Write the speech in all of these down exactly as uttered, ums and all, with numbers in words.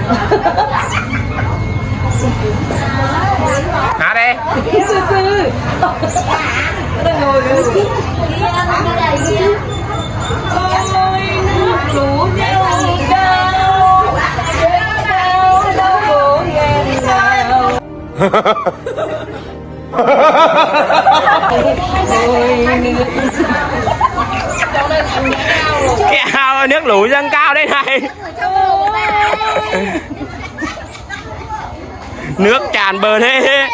Hả đi. Ngồi ôi nước lũ nhau cao cao đâu bộ ngàn nào. Cao nước lũ dâng cao đây này. Nước tràn bờ thế.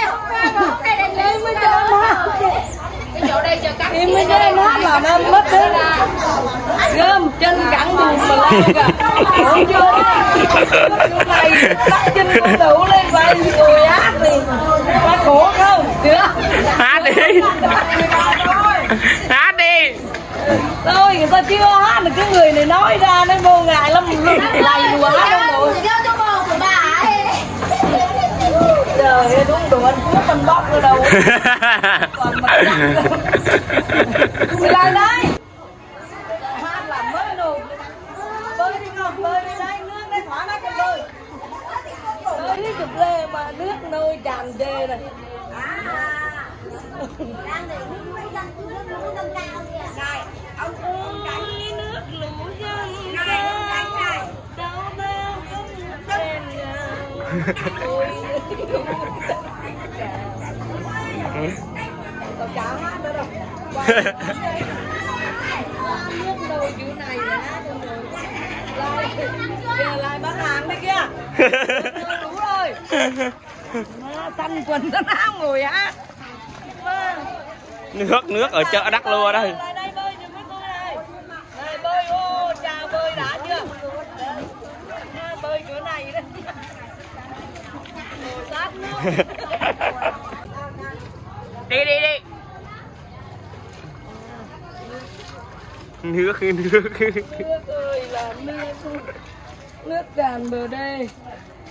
Em mới chơi nó mà nó mất đấy. Gơm chân cẳng buồn mà lên kìa. Ủa chưa này bắt chân con đủ lên vậy rồi hát đi. Có khổ không? Chưa? Hát đi. Hát đi. Thôi người ta chưa hát được cái người này nói ra nó vô ngại lắm. Lầy đùa hát không nổi. Trời ơi đúng đồ anh Phước mình bóc ở đâu. Còn mặt trắng. Mày lại đây. Hát làm mới đồ. Bơi đi con, bơi đi đây, nước đây thoải mái con bơi. Bơi đi chụp lê mà nước nôi tràn trề này. Này, ông ơi nước lũ dâng cao. Đâu đâu không đèn ôi tao chả hát nữa đâu. Nước nồi kiểu này là hát rồi. Lại kìa lại bán hàng đi kia. Đủ rồi. Má xanh quần nó áo ngồi hát. Nước nước ở chợ Đắk Lua đây. Lại đây bơi giùm với tôi này. Này bơi ô chào bơi đã chưa? Bơi chỗ này đấy. Sát nước. Đi đi đi. Nước nước. Nước ơi là nước. Nước tràn bờ đê.